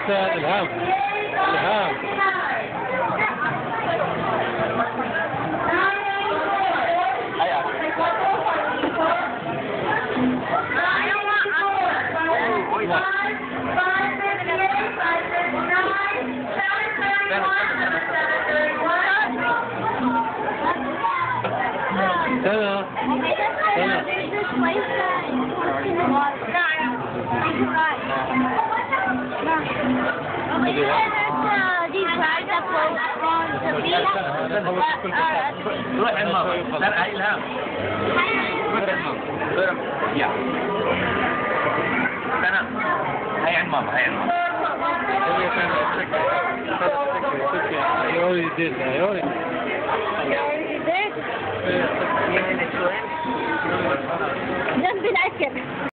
أستاذ إلهام. إلهام. سنة. روح عند ماما. لا هاي إلهام. يا. سنة. هاي عند ماما. هاي عند ماما. يوري ديت يوري. جنب الأكل.